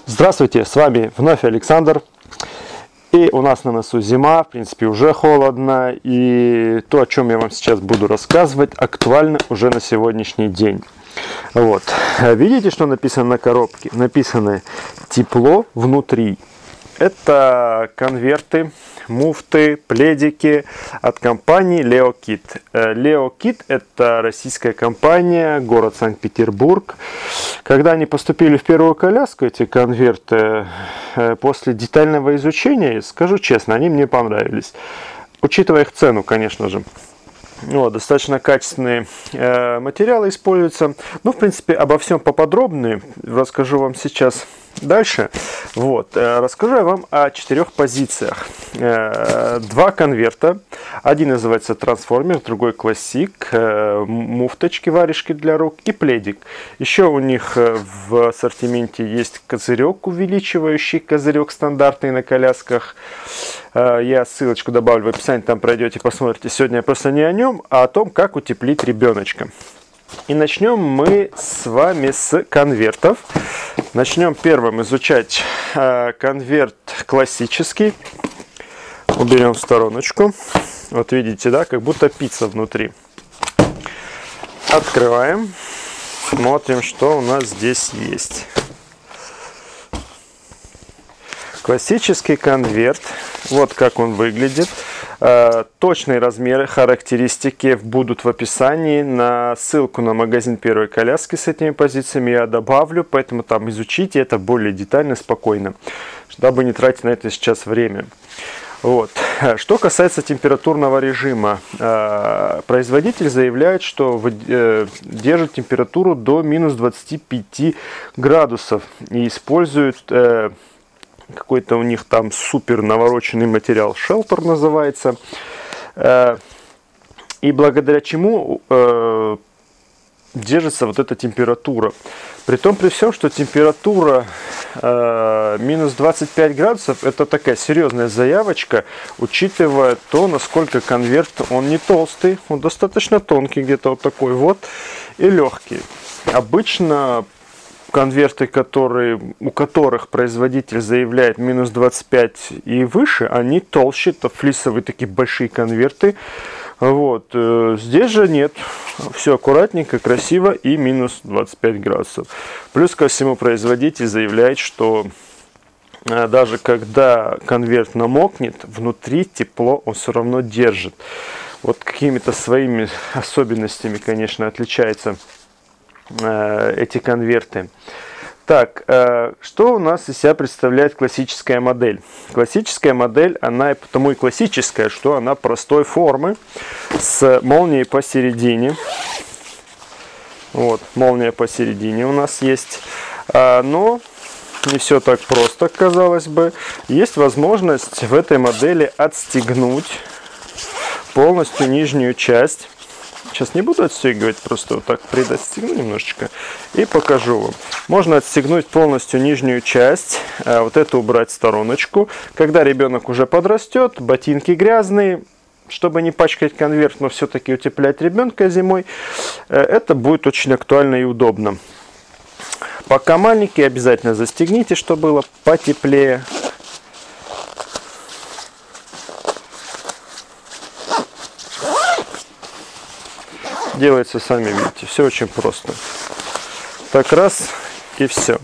Здравствуйте, с вами вновь Александр. И у нас на носу зима, в принципе уже холодно. И то, о чем я вам сейчас буду рассказывать, актуально уже на сегодняшний день. Вот. Видите, что написано на коробке? Написано «Тепло внутри». Это конверты, муфты, пледики от компании Leokit. Leokit – это российская компания, город Санкт-Петербург. Когда они поступили в первую коляску, эти конверты, после детального изучения, скажу честно, они мне понравились. Учитывая их цену, конечно же. Вот, достаточно качественные материалы используются. Ну, в принципе, обо всем поподробнее расскажу вам сейчас дальше. Вот, расскажу я вам о 4 позициях. 2 конверта. Один называется трансформер, другой классик. Муфточки, варежки для рук и пледик. Еще у них в ассортименте есть козырек, увеличивающий козырек стандартный на колясках. Я ссылочку добавлю в описании, там пройдете, посмотрите. Сегодня я просто не о нем, а о том, как утеплить ребеночка. И начнем мы с вами с конвертов. Начнем первым изучать конверт классический. Уберем в стороночку. Вот видите, да, как будто пицца внутри. Открываем. Смотрим, что у нас здесь есть. Классический конверт. Вот как он выглядит. Точные размеры, характеристики будут в описании. На ссылку на магазин первой коляски с этими позициями я добавлю. Поэтому там изучите это более детально, спокойно, чтобы не тратить на это сейчас время. Вот. Что касается температурного режима, производитель заявляет, что держит температуру до минус 25 градусов и использует какой-то у них там супер навороченный материал, шелтер называется, и благодаря чему держится вот эта температура. Притом при всем, что температура минус 25 градусов, это такая серьезная заявочка, учитывая то, насколько конверт, он не толстый, он достаточно тонкий, где-то вот такой вот, и легкий. Обычно конверты, у которых производитель заявляет минус 25 и выше, они толще, это флисовые такие большие конверты. Вот. Здесь же нет, все аккуратненько, красиво и минус 25 градусов. Плюс ко всему производитель заявляет, что даже когда конверт намокнет, внутри тепло он все равно держит. Вот какими-то своими особенностями, конечно, отличаются эти конверты. Так, что у нас из себя представляет классическая модель? Классическая модель, она потому и классическая, что она простой формы, с молнией посередине. Вот, молния посередине у нас есть. Но не все так просто, казалось бы. Есть возможность в этой модели отстегнуть полностью нижнюю часть. Сейчас не буду отстегивать, просто вот так предотстегну немножечко и покажу вам. Можно отстегнуть полностью нижнюю часть, вот эту убрать в стороночку. Когда ребенок уже подрастет, ботинки грязные, чтобы не пачкать конверт, но все-таки утеплять ребенка зимой, это будет очень актуально и удобно. Пока маленький, обязательно застегните, чтобы было потеплее. Делается, сами видите, все очень просто. Так раз и все.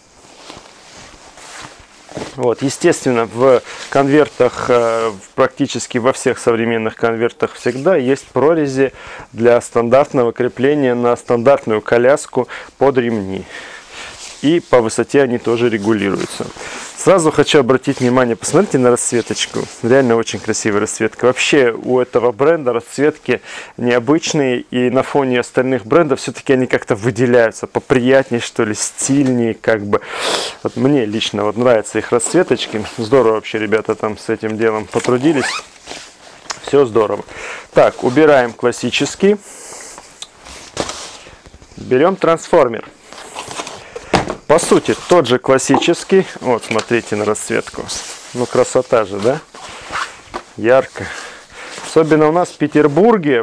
Вот, естественно, в конвертах, практически во всех современных конвертах всегда есть прорези для стандартного крепления на стандартную коляску под ремни. И по высоте они тоже регулируются. Сразу хочу обратить внимание, посмотрите на расцветочку. Реально очень красивая расцветка. Вообще у этого бренда расцветки необычные. И на фоне остальных брендов все-таки они как-то выделяются. Поприятнее, что ли, стильнее. Как бы. Вот мне лично вот нравятся их расцветочки. Здорово вообще ребята там с этим делом потрудились. Все здорово. Так, убираем классический. Берем трансформер. По сути, тот же классический. Вот, смотрите на расцветку. Ну, красота же, да? Ярко. Особенно у нас в Петербурге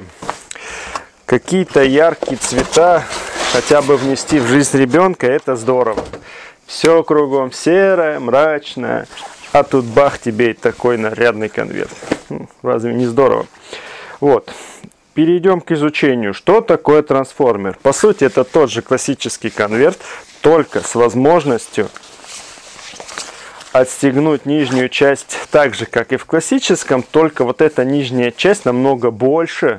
какие-то яркие цвета хотя бы внести в жизнь ребенка, это здорово. все кругом серое, мрачное, а тут бах тебе и такой нарядный конверт. Разве не здорово? Вот. Перейдем к изучению. Что такое трансформер? По сути, это тот же классический конверт, только с возможностью отстегнуть нижнюю часть так же, как и в классическом, только вот эта нижняя часть намного больше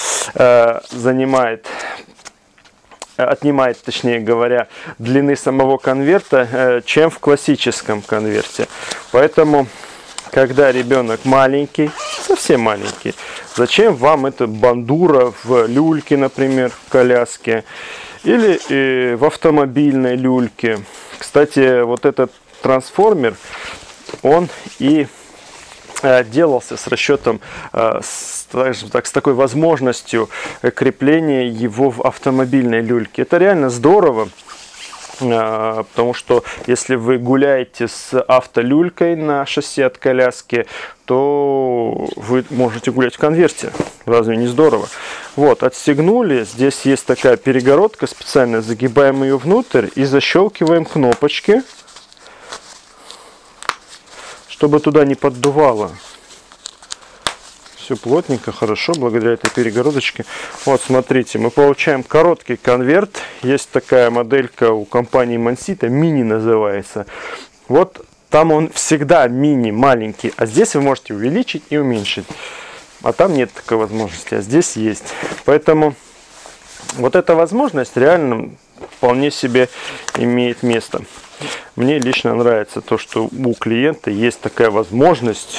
отнимает, точнее говоря, длины самого конверта, чем в классическом конверте. Поэтому, когда ребенок маленький, совсем маленький, зачем вам эта бандура в люльке, например, в коляске, или в автомобильной люльке? Кстати, вот этот трансформер, он и делался с расчетом, с такой возможностью крепления его в автомобильной люльке. Это реально здорово, потому что если вы гуляете с автолюлькой на шасси от коляски, то вы можете гулять в конверте. Разве не здорово? Вот, отстегнули. Здесь есть такая перегородка специальная. Загибаем ее внутрь и защелкиваем кнопочки, чтобы туда не поддувало. Все плотненько, хорошо, благодаря этой перегородочке. Вот, смотрите, мы получаем короткий конверт. Есть такая моделька у компании Monsita, мини называется. Вот там он всегда мини, маленький, а здесь вы можете увеличить и уменьшить. А там нет такой возможности, а здесь есть. Поэтому вот эта возможность реально вполне себе имеет место. Мне лично нравится то, что у клиента есть такая возможность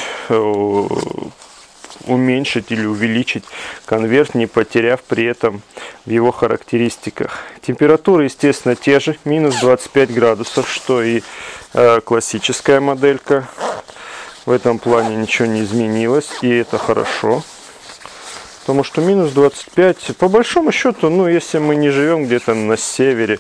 уменьшить или увеличить конверт, не потеряв при этом в его характеристиках. Температуры, естественно, те же, минус 25 градусов, что и классическая моделька. В этом плане ничего не изменилось, и это хорошо. Потому что минус 25, по большому счету, ну, если мы не живем где-то на севере,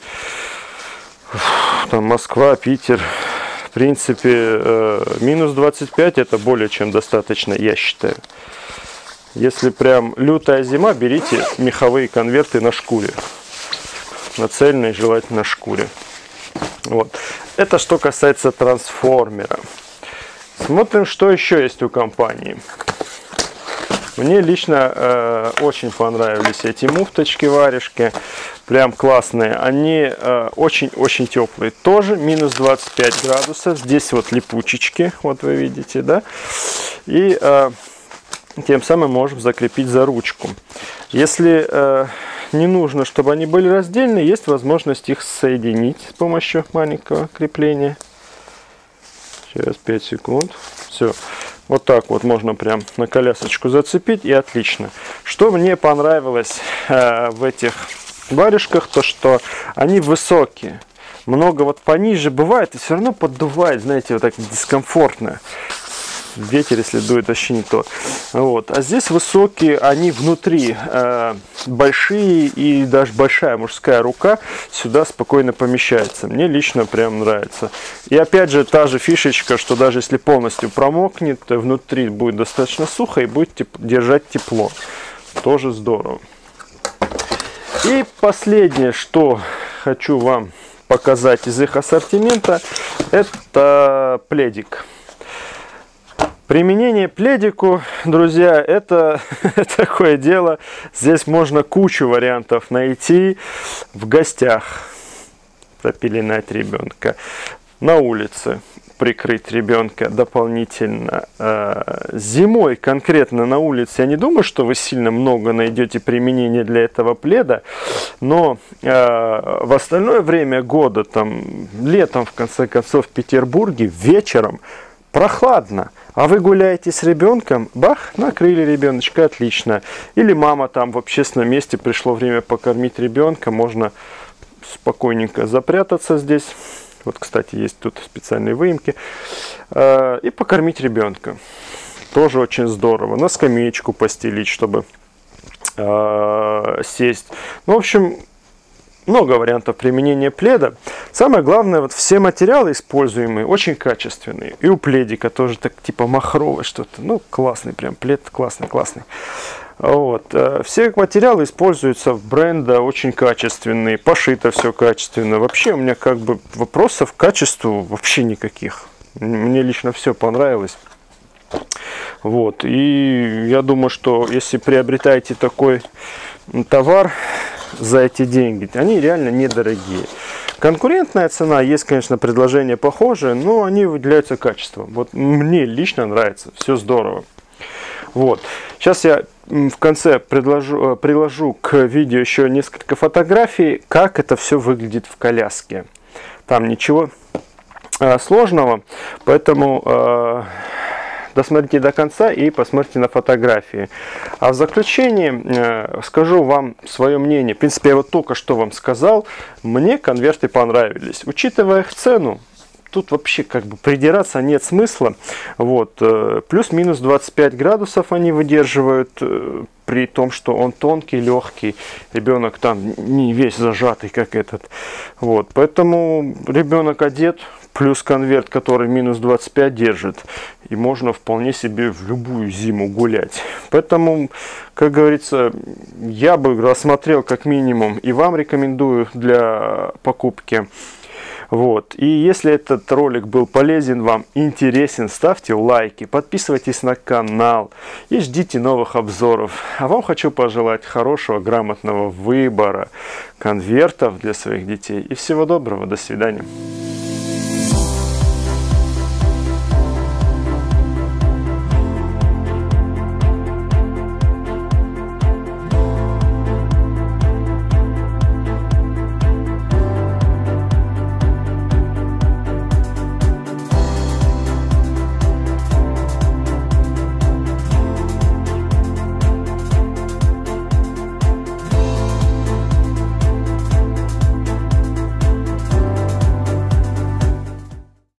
там Москва, Питер, в принципе, минус 25 это более чем достаточно, я считаю. Если прям лютая зима, берите меховые конверты на шкуре. На цельной, желательно на шкуре. Вот. Это что касается трансформера. Смотрим, что еще есть у компании. Мне лично очень понравились эти муфточки-варежки. Прям классные. Они очень-очень теплые. Тоже минус 25 градусов. Здесь вот липучечки. Вот вы видите, да? И тем самым можем закрепить за ручку. Если не нужно, чтобы они были раздельны, есть возможность их соединить с помощью маленького крепления. Сейчас 5 секунд. Все. Вот так вот можно прям на колясочку зацепить, и отлично. Что мне понравилось в этих варежках, то что они высокие. Много вот пониже бывает, и все равно поддувает, знаете, вот так дискомфортно. Ветер, если дует, вообще не то. Вот. А здесь высокие, они внутри большие, и даже большая мужская рука сюда спокойно помещается. Мне лично прям нравится. И опять же, та же фишечка, что даже если полностью промокнет, то внутри будет достаточно сухо и будет держать тепло. Тоже здорово. И последнее, что хочу вам показать из их ассортимента, это пледик. Применение пледику, друзья, это такое дело. Здесь можно кучу вариантов найти в гостях. Пропеленать ребенка. На улице прикрыть ребенка дополнительно. Зимой конкретно на улице я не думаю, что вы сильно много найдете применения для этого пледа. Но в остальное время года, там, летом, в конце концов, в Петербурге, вечером прохладно. А вы гуляете с ребенком, бах, накрыли ребеночка, отлично. Или мама там в общественном месте, пришло время покормить ребенка, можно спокойненько запрятаться здесь. Вот, кстати, есть тут специальные выемки. И покормить ребенка. Тоже очень здорово. На скамеечку постелить, чтобы сесть. Ну, в общем, много вариантов применения пледа. Самое главное, вот все материалы используемые очень качественные. И у пледика тоже так типа махровое что-то. Ну, классный прям плед, классный. Вот. Все материалы используются в бренда очень качественные, пошито все качественно. Вообще у меня как бы вопросов к качеству вообще никаких. Мне лично все понравилось. Вот. И я думаю, что если приобретаете такой товар за эти деньги, они реально недорогие. Конкурентная цена, есть, конечно, предложения похожие, но они выделяются качеством. Вот мне лично нравится, все здорово. Вот. Сейчас я в конце приложу к видео еще несколько фотографий, как это все выглядит в коляске. Там ничего сложного, поэтому досмотрите до конца и посмотрите на фотографии. А в заключение скажу вам свое мнение. В принципе, я вот только что вам сказал, мне конверты понравились. Учитывая их цену, тут вообще как бы придираться нет смысла. Вот. Плюс-минус 25 градусов они выдерживают, при том, что он тонкий, легкий. Ребенок там не весь зажатый, как этот. Вот. Поэтому ребенок одет, плюс конверт, который минус 25 держит. И можно вполне себе в любую зиму гулять. Поэтому, как говорится, я бы рассмотрел как минимум и вам рекомендую для покупки. Вот. И если этот ролик был полезен вам, интересен, ставьте лайки, подписывайтесь на канал и ждите новых обзоров. А вам хочу пожелать хорошего, грамотного выбора конвертов для своих детей. И всего доброго, до свидания.